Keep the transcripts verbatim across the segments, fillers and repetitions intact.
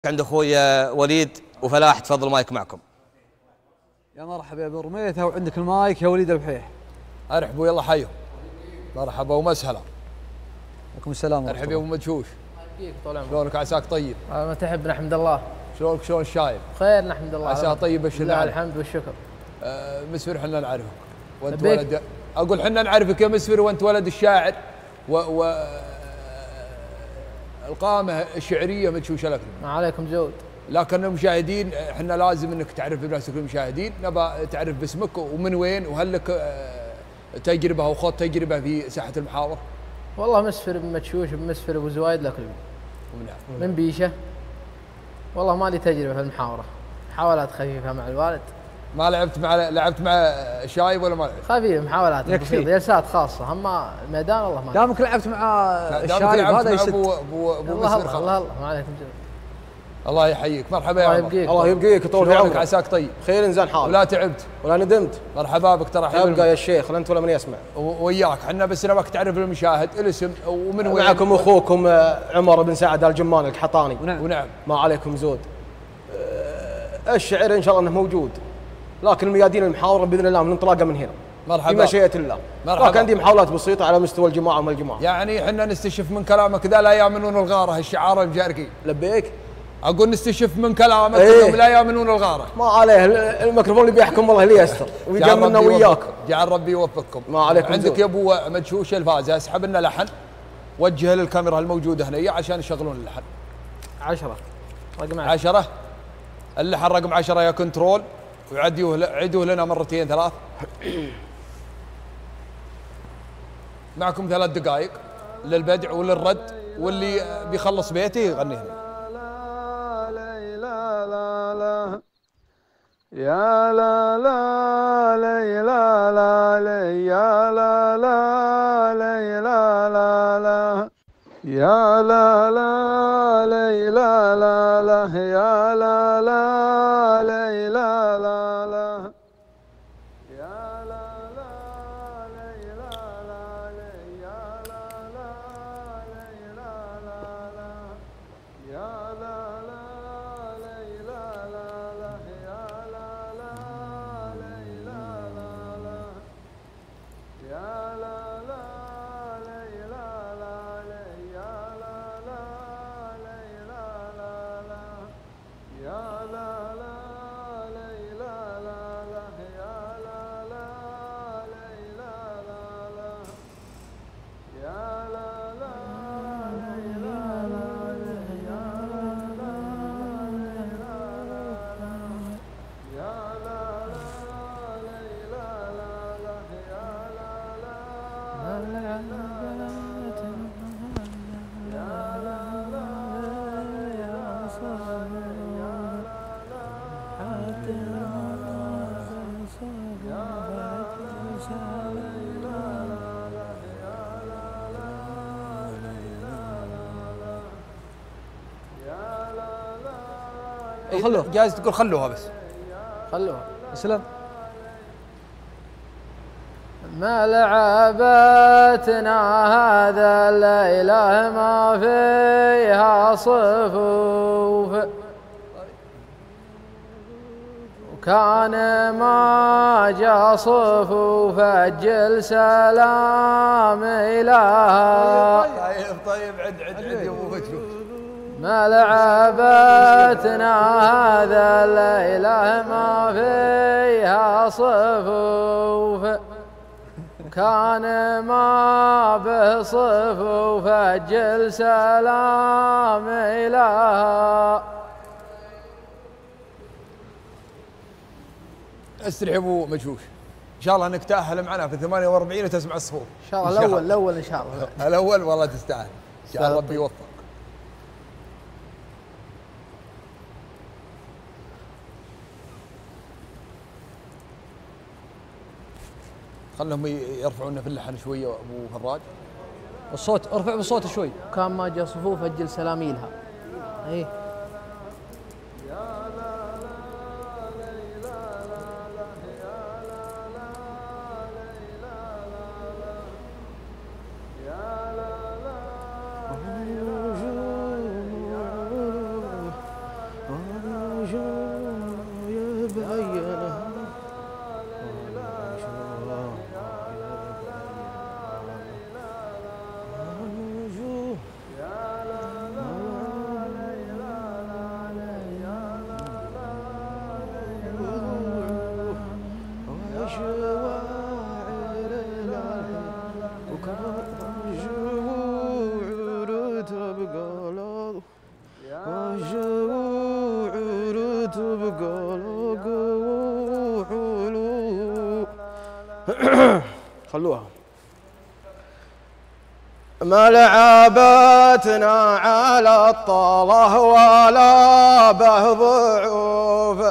عند اخوي وليد وفلاح، تفضل المايك معكم. يا مرحبا يا ابو رميثه، وعندك المايك يا وليد البحيح. ارحبوا يلا حيوا. مرحبا ومسهلا. عليكم السلام. ارحب يا ابو مدشوش. كيف طول عمرك؟ شلونك عساك طيب؟ ما تحب نحمد الله. شلونك شلون الشايب؟ خير نحمد الله. عساه طيب الشر. لله الحمد والشكر. آه مسفر حنا نعرفك وانت لبيك. ولد. اقول حنا نعرفك يا مسفر وانت ولد الشاعر و, و... القامه الشعريه مدشوشه لك. ما عليكم زود. لكن المشاهدين احنا لازم انك تعرف بنفسك المشاهدين، نبى تعرف باسمك ومن وين، وهل لك آه تجربه او خط تجربه في ساحه المحاور؟ والله مسفر بمدشوش بمسفر ابو زوايد لك من بيشه. والله ما لي تجربه في المحاوره، محاولات خفيفه مع الوالد. ما لعبت مع لعبت مع شايب ولا ما لعبت؟ خفيف محاولات بسيطه، جلسات خاصه، اما الميدان والله ما. دامك لعبت مع الشايب هذا يسد. ابو ابو ابو الله الله الله, الله ما عليكم زود. الله يحييك. مرحبا يا الله عمر. يبقيك. الله يبقيك ويطول في عمرك. عساك طيب؟ خير انزين حالك ولا تعبت ولا ندمت. مرحبا بك. ترى ابقى يا شيخ لا انت ولا من يسمع. وياك احنا بس نبغاك تعرف المشاهد الاسم ومن وين. معكم اخوكم عمر بن سعد الجمان القحطاني. ونعم. ونعم. ما عليكم زود. الشعر ان شاء الله انه موجود، لكن الميادين المحاوره باذن الله من انطلاقه من هنا. مرحبا. بمشيئه الله. مرحبا. لكن عندي محاولات بسيطه على مستوى الجماعه وما الجماعه. يعني احنا نستشف من كلامك ذا لا يامنون الغاره، الشعار الجاركي. لبيك. اقول نستشف من كلامك ايه؟ انهم لا يامنون الغاره. ما عليه الميكروفون اللي بيحكم الله اللي يستر ويجملنا وياكم. جعل ربي يوفقكم. ما عليكم عندك زود. يا ابو مدشوش الفازه، اسحب لنا لحن وجه للكاميرا الموجوده هنا عشان يشغلون اللحن. عشرة رقم عشرة. عشرة اللحن رقم عشرة يا كنترول، وعدوه عدوه لنا مرتين ثلاث. معكم ثلاث دقائق للبدع وللرد، واللي بيخلص بيته يغني هنا. يا لا لا لي لا لا لي يا لا لا لي لا لا لا يا لا لا لي لا لا لا يا لا لا لي لا لا لا يا لا لا لي لا لا لي يا لا لا لي لا لا لا يا لا لا لي لا لا لا يا لا لا لي لا لا لا يا لا لا لي لا لا لي يا لا لا لي لا لا لا يا لا لا لي لا لا لا يا لا لا لي لا لا لا يا لا لا لي لا لا لي يا لا لا لي لا لا لا يا لا لا لي لا لا لا يا لا لا لي لا لا يا لا لا يا صابر يا لا خلوه. جايز تقول خلوها بس. خلوها. اسلم. ما لعبتنا هذا الليلة ما فيها صفوف، وكان ما جا صفوف أجل سلام إلها. طيب طيب عد عد عد يا ابو مدشوش. ما لعبتنا هذا الليلة ما فيها صفوف، كان ما به صفوف أجل سلام إلها. استريح ابو مدشوش. ان شاء الله انك تاهل معنا في ثمانية وأربعين وتسمع الصفوف. إن شاء الله الأول الأول إن شاء الله. الاول والله تستاهل. جعل ربي يوفق. خلهم يرفعونا في اللحن شويه ابو فراج. الصوت ارفع بالصوت شوي. كان ما جا صفوف أجل سلامي لها. إيه. خلوها. ما لعبتنا على الطاله ولا به ضعوف،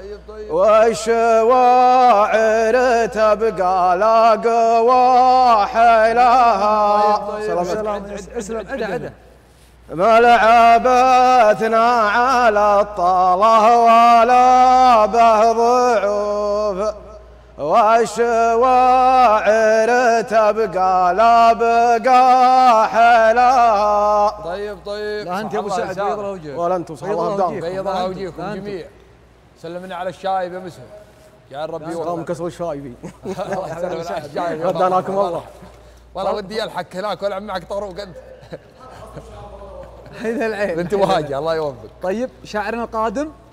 والشواعر تبقى لا قواح لها. اسلم عدا عدا. ما لعبتنا على الطاله ولا به ضعوف، والشواعر تبقى لا بقى حلاها. طيب طيب لا انت يا ابو سعد بيض الله وجهك. ولا انتم صح الله يبداكم. بيض الله وجهكم جميع. سلمنا على الشايب يا مسلم. يا ربي قام كسر الشايبي. الله يسلمك. غداناكم والله. والله ودي الحك هناك والعب معك طروق انت. حيد العين. انت وهاجي الله يوفقك. طيب شاعرنا القادم